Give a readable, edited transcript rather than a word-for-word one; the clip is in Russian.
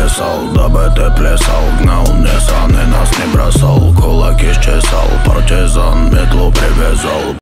плясал, дабы ты плясал. Гнал Ниссан и нас не бросал, кулаки счесал, партизан метлу привязал.